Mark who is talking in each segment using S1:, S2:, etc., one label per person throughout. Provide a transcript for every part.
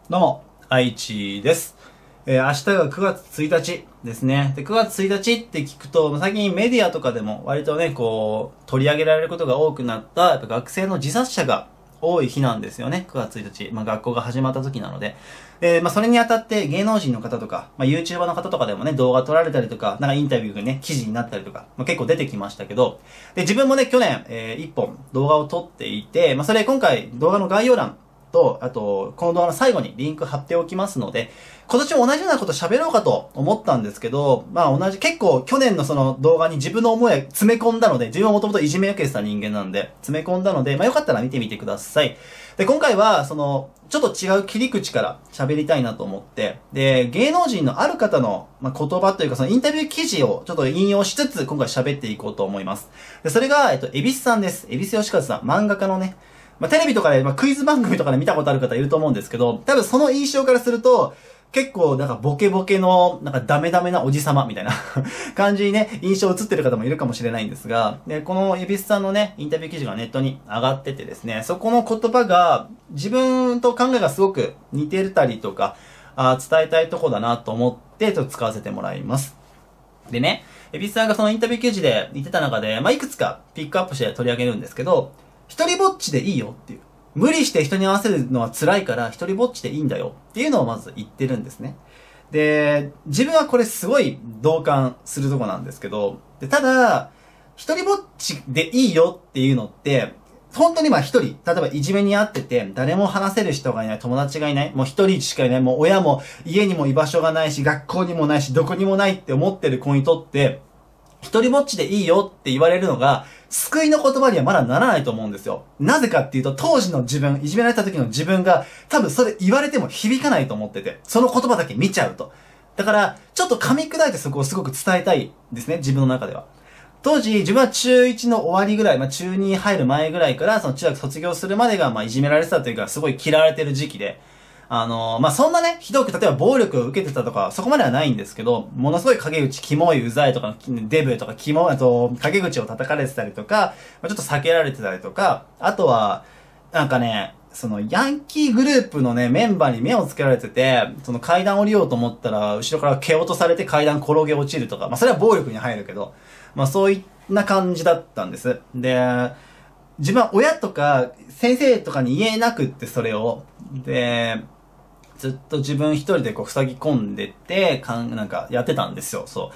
S1: どうも、愛知です。明日が9月1日ですね。で、9月1日って聞くと、最近メディアとかでも割とね、取り上げられることが多くなった、やっぱ学生の自殺者が多い日なんですよね。9月1日。学校が始まった時なので。それにあたって芸能人の方とか、YouTuber の方とかでもね、動画撮られたりとか、インタビューがね、記事になったりとか、結構出てきましたけど、で、自分もね、去年、1本動画を撮っていて、それ今回動画の概要欄、あと、この動画の最後にリンク貼っておきますので、今年も同じようなこと喋ろうかと思ったんですけど、結構去年のその動画に自分の思いを詰め込んだので、自分はもともといじめを受けてた人間なんで、詰め込んだので、よかったら見てみてください。で、今回は、ちょっと違う切り口から喋りたいなと思って、で、芸能人のある方の、言葉というかそのインタビュー記事をちょっと引用しつつ、今回喋っていこうと思います。で、それが、恵比寿さんです。恵比寿義和さん、漫画家のね、テレビとかで、クイズ番組とかで見たことある方いると思うんですけど、多分その印象からすると、結構ボケボケの、ダメダメなおじさまみたいな感じにね、印象映ってる方もいるかもしれないんですが、で、この恵比寿さんのね、インタビュー記事がネットに上がっててですね、そこの言葉が自分と考えがすごく似てたりとか、伝えたいとこだなと思ってちょっと使わせてもらいます。でね、恵比寿さんがそのインタビュー記事で言ってた中で、いくつかピックアップして取り上げるんですけど、一人ぼっちでいいよっていう。無理して人に合わせるのは辛いから一人ぼっちでいいんだよっていうのをまず言ってるんですね。で、自分はこれすごい同感するとこなんですけど、でただ、一人ぼっちでいいよっていうのって、本当に一人、例えばいじめにあってて、誰も話せる人がいない、友達がいない、もう一人しかいない、もう親も家にも居場所がないし、学校にもないし、どこにもないって思ってる子にとって、一人ぼっちでいいよって言われるのが、救いの言葉にはまだならないと思うんですよ。なぜかっていうと、当時の自分、いじめられた時の自分が、多分それ言われても響かないと思ってて、その言葉だけ見ちゃうと。だから、ちょっと噛み砕いてそこをすごく伝えたいですね、自分の中では。当時、自分は中1の終わりぐらい、中2入る前ぐらいから、その中学卒業するまでが、いじめられてたというか、すごい嫌われてる時期で、そんなね、ひどく、例えば暴力を受けてたとか、そこまではないんですけど、ものすごい陰口、キモい、うざいとか、デブとか、陰口を叩かれてたりとか、ちょっと避けられてたりとか、あとは、そのヤンキーグループのね、メンバーに目をつけられてて、その階段降りようと思ったら、後ろから蹴落とされて階段転げ落ちるとか、それは暴力に入るけど、そういった感じだったんです。で、自分は親とか先生とかに言えなくって、それを。で、ずっと自分一人で塞ぎ込んでて、やってたんですよ、そう。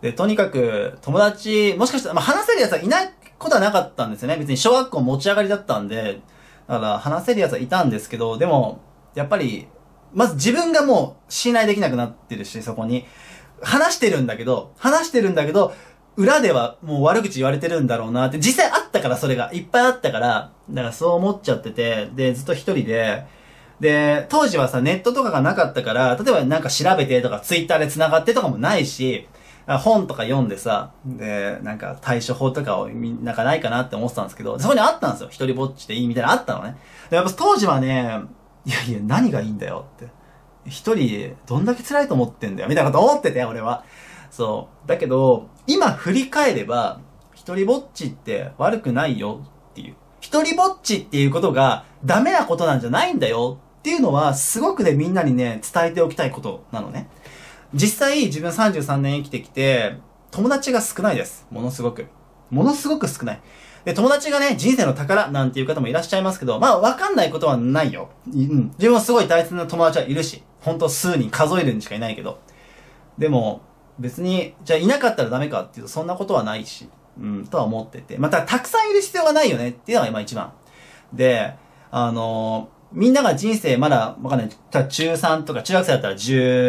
S1: で、とにかく、友達、もしかしたら、話せる奴はいないことはなかったんですよね。別に小学校持ち上がりだったんで、だから話せる奴はいたんですけど、でも、やっぱり、まず自分がもう信頼できなくなってるし、そこに。話してるんだけど、裏ではもう悪口言われてるんだろうなって、実際あったから、それが。いっぱいあったから、だからそう思っちゃってて、で、ずっと一人で、当時はさ、ネットとかがなかったから、例えば調べてとか、ツイッターで繋がってとかもないし、本とか読んでさ、で、対処法とかをないかなって思ってたんですけど、そこにあったんですよ。一人ぼっちでいいみたいなのあったのね。で、やっぱ当時はね、いやいや、何がいいんだよって。一人、どんだけ辛いと思ってんだよ、みたいなこと思ってて、俺は。そう。だけど、今振り返れば、一人ぼっちって悪くないよっていう。一人ぼっちっていうことがダメなことなんじゃないんだよっていうのは、すごくね、みんなにね、伝えておきたいことなのね。実際、自分33年生きてきて、友達が少ないです。ものすごく。ものすごく少ない。で、友達がね、人生の宝なんていう方もいらっしゃいますけど、わかんないことはないよ。自分はすごい大切な友達はいるし、本当数人数えるにしかいないけど。でも、別に、じゃあいなかったらダメかっていうと、そんなことはないし、とは思ってて。たくさんいる必要はないよねっていうのが今一番。で、みんなが人生まだ、わかんない。中3とか、中学生だったら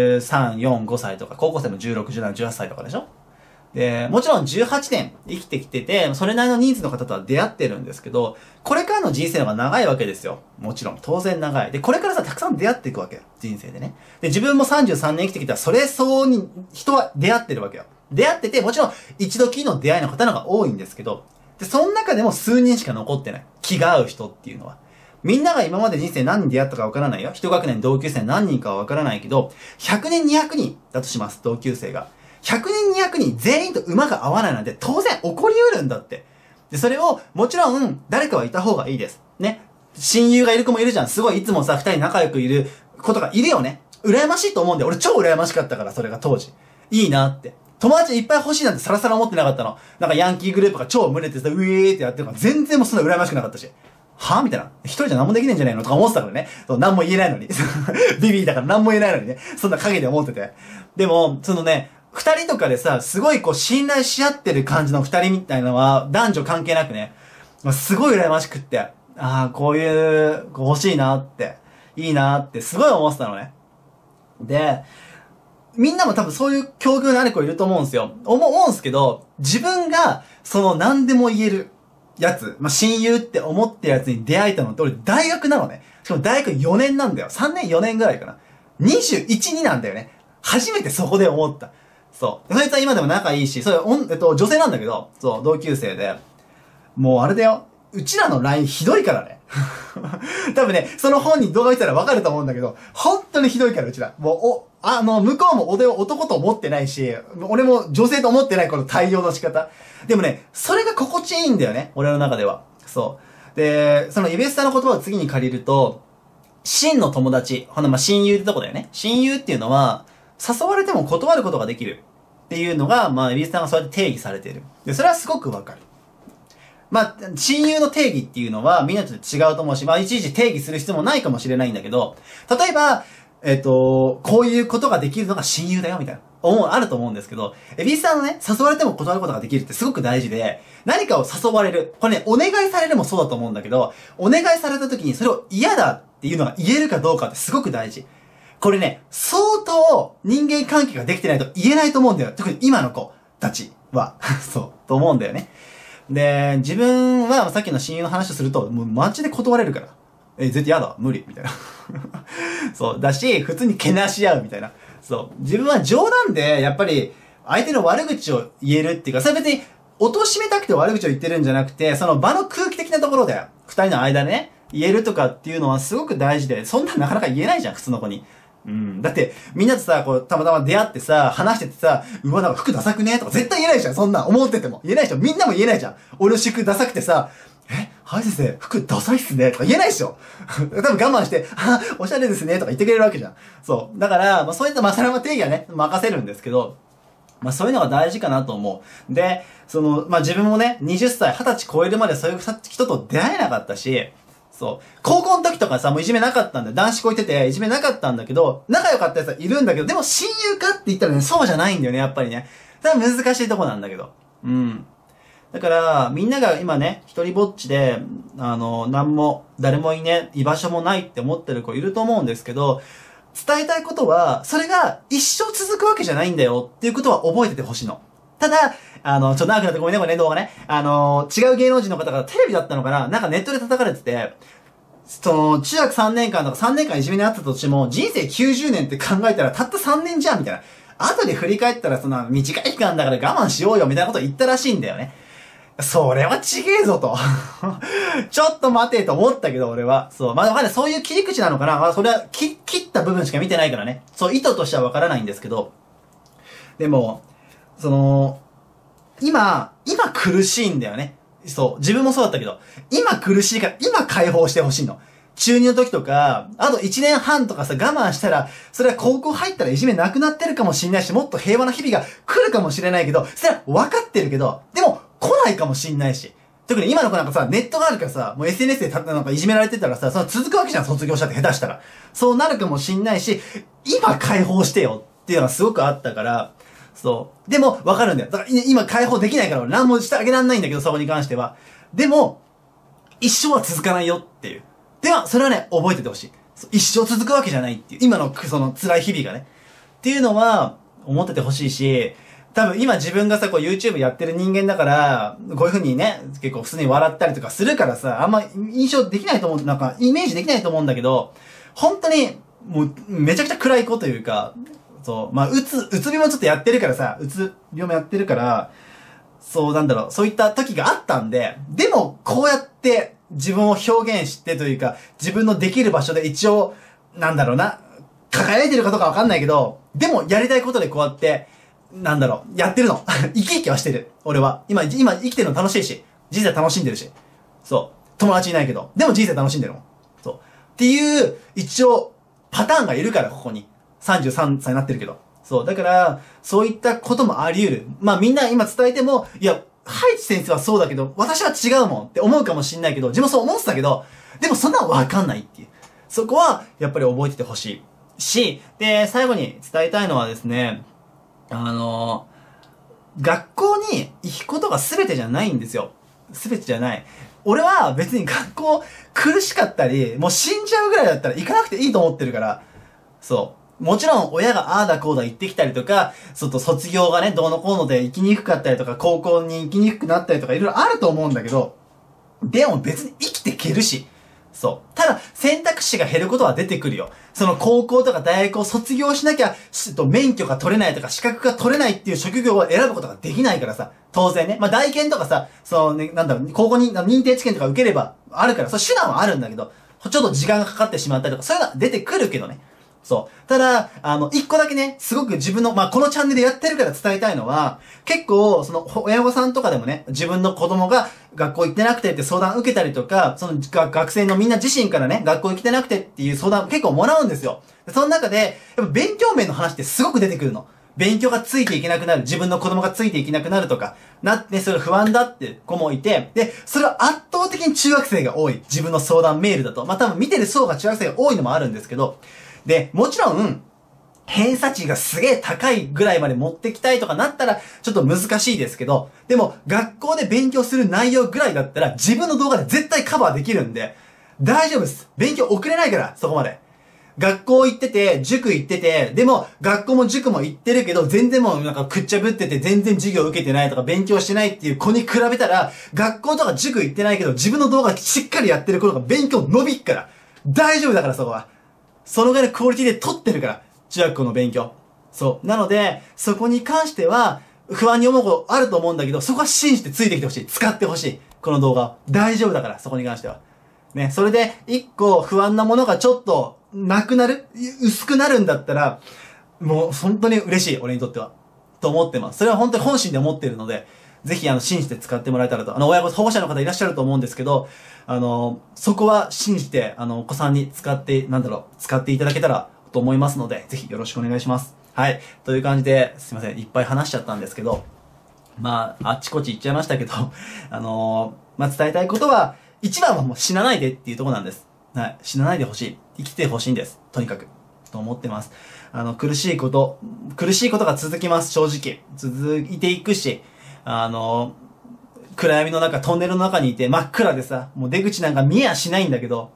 S1: 13、4、5歳とか、高校生も16、17、18歳とかでしょ。で、もちろん18年生きてきてて、それなりの人数の方とは出会ってるんですけど、これからの人生の方が長いわけですよ。もちろん。当然長い。で、これからさ、たくさん出会っていくわけよ。人生でね。で、自分も33年生きてきたら、それ相応に人は出会ってるわけよ。出会ってて、もちろん一度きりの出会いの方の方が多いんですけど、で、その中でも数人しか残ってない。気が合う人っていうのは。みんなが今まで人生何人出会ったかわからないよ。一学年同級生何人かはわからないけど、100年200人だとします、同級生が。100人200人全員と馬が合わないなんて当然起こりうるんだって。で、それを、もちろん、誰かはいた方がいいです。ね。親友がいる子もいるじゃん。すごいいつもさ、二人仲良くいることがいるよね。羨ましいと思うんだよ。俺超羨ましかったから、それが当時。いいなって。友達いっぱい欲しいなんてさらさら思ってなかったの。なんかヤンキーグループが超群れてさ、ウェーってやってるから全然もうそんな羨ましくなかったし。はみたいな。一人じゃ何もできねえんじゃないのとか思ってたからね。そう、何も言えないのに。ビビーだから何も言えないのにね。そんな影で思ってて。でも、そのね、二人とかでさ、すごいこう信頼し合ってる感じの二人みたいなのは、男女関係なくね、すごい羨ましくって、ああ、こういう、欲しいなって、いいなって、すごい思ってたのね。で、みんなも多分そういう境遇のある子いると思うんですよ。思うんですけど、自分が、その何でも言えるやつ、まあ、親友って思ってるやつに出会えたのって、俺大学なのね。しかも大学4年なんだよ。3年4年ぐらいかな。21、2なんだよね。初めてそこで思った。そう。そいつは今でも仲いいし、それ、女性なんだけど、そう、同級生で。もうあれだよ。うちらの LINE ひどいからね。多分ね、その本に動画見たらわかると思うんだけど、本当にひどいから、うちら。もう、向こうも俺を男と思ってないし、俺も女性と思ってないこの対応の仕方。でもね、それが心地いいんだよね。俺の中では。そう。で、そのイベスタの言葉を次に借りると、真の友達、親友ってとこだよね。親友っていうのは、誘われても断ることができる。っていうのが、イベスタがそうやって定義されている。で、それはすごくわかる。親友の定義っていうのはみんなと違うと思うし、いちいち定義する必要もないかもしれないんだけど、例えば、こういうことができるのが親友だよ、みたいな。あると思うんですけど、エビスさんのね、誘われても断ることができるってすごく大事で、何かを誘われる。これね、お願いされるもそうだと思うんだけど、お願いされた時にそれを嫌だっていうのが言えるかどうかってすごく大事。これね、相当人間関係ができてないと言えないと思うんだよ。特に今の子たちは。そう、と思うんだよね。で、自分はさっきの親友の話をすると、もうマジで断れるから。絶対やだ、無理、みたいな。そう、だし、普通にけなし合うみたいな。そう。自分は冗談で、やっぱり、相手の悪口を言えるっていうか、それ別に、貶めたくて悪口を言ってるんじゃなくて、その場の空気的なところで、二人の間でね、言えるとかっていうのはすごく大事で、そんななかなか言えないじゃん、普通の子に。うん。だって、みんなとさ、こう、たまたま出会ってさ、話しててさ、うわ、なんか服ダサくねとか絶対言えないじゃん、そんな。思ってても。言えないでしょ。みんなも言えないじゃん。俺の服ダサくてさ、はい先生、服ダサいっすねとか言えないでしょ。多分我慢して、おしゃれですねとか言ってくれるわけじゃん。そう。だから、そういった、それは定義はね、任せるんですけど、そういうのが大事かなと思う。で、自分もね、20歳、20歳超えるまでそういう人と出会えなかったし、そう。高校の時とかさ、もういじめなかったんだよ。男子校行ってて、いじめなかったんだけど、仲良かったやつはいるんだけど、でも親友かって言ったらね、そうじゃないんだよね、やっぱりね。だから難しいとこなんだけど。うん。だから、みんなが今ね、一人ぼっちで、誰も居場所もないって思ってる子いると思うんですけど、伝えたいことは、それが一生続くわけじゃないんだよっていうことは覚えててほしいの。ただ、長くなってごめんね、これね、動画ね。違う芸能人の方がテレビだったのかな、なんかネットで叩かれてて、中学3年間とか3年間いじめにあったとしても、人生90年って考えたらたった3年じゃん、みたいな。後で振り返ったら、短い期間だから我慢しようよ、みたいなことを言ったらしいんだよね。それはちげえぞと。ちょっと待てと思ったけど、俺は。そう。わかんない。そういう切り口なのかな。それは切った部分しか見てないからね。そう、意図としてはわからないんですけど。でも、今苦しいんだよね。そう。自分もそうだったけど、今苦しいから、今解放してほしいの。中2の時とか、あと1年半とかさ、我慢したら、それは高校入ったらいじめなくなってるかもしれないし、もっと平和な日々が来るかもしれないけど、それは分かってるけど、でも、来ないかもしんないし。特に今の子なんかさ、ネットがあるからさ、もう SNS でなんかいじめられてたらさ、その続くわけじゃん、卒業したって下手したら。そうなるかもしんないし、今解放してよっていうのがすごくあったから、そう。でも、わかるんだよ。だから今解放できないから俺何もしてあげらんないんだけど、そこに関しては。でも、一生は続かないよっていう。では、それはね、覚えててほしい。一生続くわけじゃないっていう。今の辛い日々がね。っていうのは、思っててほしいし、多分今自分がさ、YouTube やってる人間だから、こういう風にね、結構普通に笑ったりとかするからさ、あんま印象できないと思う、なんかイメージできないと思うんだけど、本当に、もうめちゃくちゃ暗い子というか、そう、うつ病もちょっとやってるからさ、うつ病もやってるから、そういった時があったんで、でもこうやって自分を表現してというか、自分のできる場所で一応、輝いてるかどうかわかんないけど、でもやりたいことでこうやって、やってるの。生き生きはしてる。俺は。今生きてるの楽しいし、人生楽しんでるし。そう。友達いないけど。でも人生楽しんでるもん。そう。っていう、一応、 パターンがいるから、ここに。33歳になってるけど。そう。だから、そういったこともあり得る。まあみんな今伝えても、いや、ハイチ先生はそうだけど、私は違うもんって思うかもしんないけど、自分もそう思ってたけど、でもそんなのわかんないっていう。そこは、やっぱり覚えててほしい。し、で、最後に伝えたいのはですね、学校に行くことが全てじゃないんですよ。全てじゃない。俺は別に学校苦しかったり、もう死んじゃうぐらいだったら行かなくていいと思ってるから、そう。もちろん親がああだこうだ言ってきたりとか、卒業がね、どうのこうので行きにくかったりとか、高校に行きにくくなったりとかいろいろあると思うんだけど、でも別に生きていけるし、そう。ただ、選択肢が減ることは出てくるよ。その高校とか大学を卒業しなきゃ、免許が取れないとか資格が取れないっていう職業を選ぶことができないからさ。当然ね。まあ、大検とかさ、高校に認定試験とか受ければあるから、手段はあるんだけど、ちょっと時間がかかってしまったりとか、そういうのは出てくるけどね。そう。ただ、一個だけね、すごく自分の、このチャンネルやってるから伝えたいのは、結構、親御さんとかでもね、自分の子供が学校行ってなくてって相談受けたりとか、学生のみんな自身からね、学校行ってなくてっていう相談結構もらうんですよ。その中で、やっぱ勉強面の話ってすごく出てくるの。勉強がついていけなくなる、自分の子供がついていけなくなるとか、それ不安だって子もいて、で、それは圧倒的に中学生が多い。自分の相談メールだと。多分見てる層が中学生が多いのもあるんですけど、で、もちろん、偏差値がすげえ高いぐらいまで持ってきたいとかなったら、ちょっと難しいですけど、でも、学校で勉強する内容ぐらいだったら、自分の動画で絶対カバーできるんで、大丈夫です。勉強遅れないから、そこまで。学校行ってて、塾行ってて、でも、学校も塾も行ってるけど、全然もうくっちゃぶってて、全然授業受けてないとか、勉強してないっていう子に比べたら、学校とか塾行ってないけど、自分の動画しっかりやってる子が勉強伸びっから。大丈夫だから、そこは。そのぐらいのクオリティで取ってるから、中学校の勉強。そう。なので、そこに関しては、不安に思うことあると思うんだけど、そこは信じてついてきてほしい。使ってほしい。この動画。大丈夫だから、そこに関しては。ね。それで、一個不安なものがちょっと、なくなる薄くなるんだったら、もう本当に嬉しい。俺にとっては。と思ってます。それは本当に本心で思っているので、ぜひ信じて使ってもらえたらと。保護者の方いらっしゃると思うんですけど、そこは信じて、お子さんに使っていただけたらと思いますので、ぜひよろしくお願いします。はい。という感じで、すいません。いっぱい話しちゃったんですけど、あっちこっち行っちゃいましたけど、伝えたいことは、一番はもう死なないでっていうところなんです。はい。死なないでほしい。生きてほしいんです。とにかく。と思ってます。苦しいことが続きます。正直。続いていくし、暗闇の中、トンネルの中にいて真っ暗でさ、もう出口なんか見えやしないんだけど、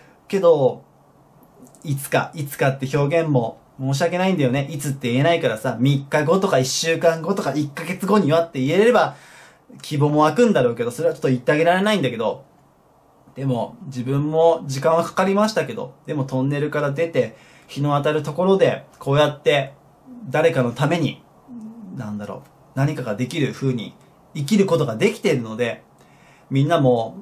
S1: いつかって表現も申し訳ないんだよね。いつって言えないからさ、3日後とか1週間後とか1ヶ月後にはって言えれば、希望も湧くんだろうけど、それはちょっと言ってあげられないんだけど、でも、自分も時間はかかりましたけど、でもトンネルから出て、日の当たるところで、こうやって、誰かのために、何かができる風に、生きることができているので、みんなも、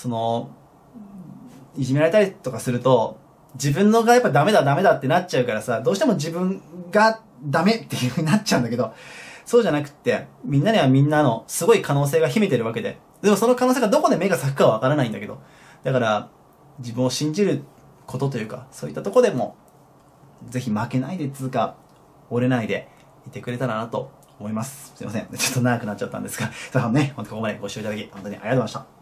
S1: いじめられたりとかすると、自分のがやっぱダメだってなっちゃうからさ、どうしても自分がダメっていう風になっちゃうんだけど、そうじゃなくって、みんなにはみんなのすごい可能性が秘めてるわけで、でもその可能性がどこで芽が咲くかはわからないんだけど、だから、自分を信じることというか、そういったとこでも、ぜひ負けないで折れないでいてくれたらなと思います。すいません。ちょっと長くなっちゃったんですが、本当ここまでご視聴いただき、本当にありがとうございました。